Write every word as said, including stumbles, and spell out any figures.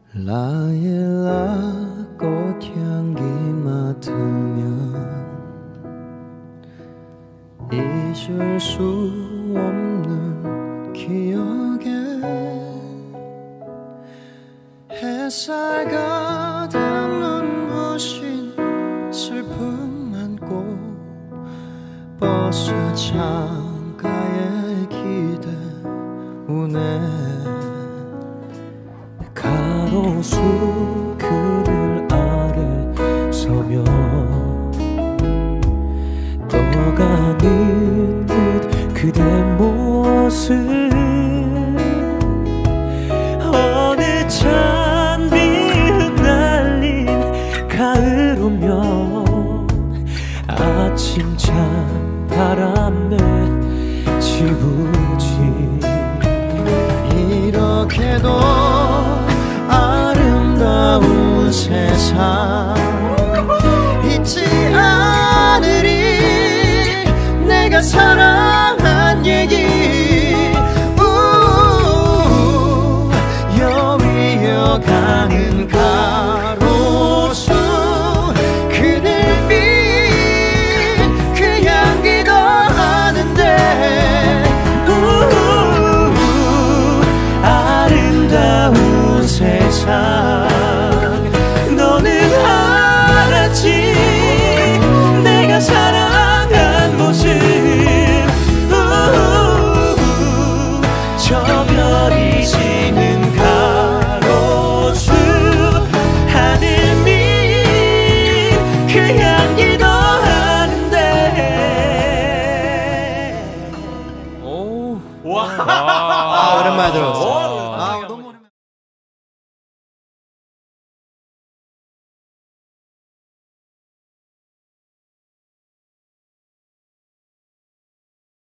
라일락 꽃향기 맡으면 잊을 수 없는 기억에 햇살 가득 눈부신 슬픔 안고 버스 창가에 기대 우네 가로수 그늘 아래 서면 떠가는 듯 그대 모습 어느 찬 비름 날린 가을 오면 아침 찬 바람에 지부지 이렇게도 아름다운 세상 잊지 않으리 내가 사랑한 얘기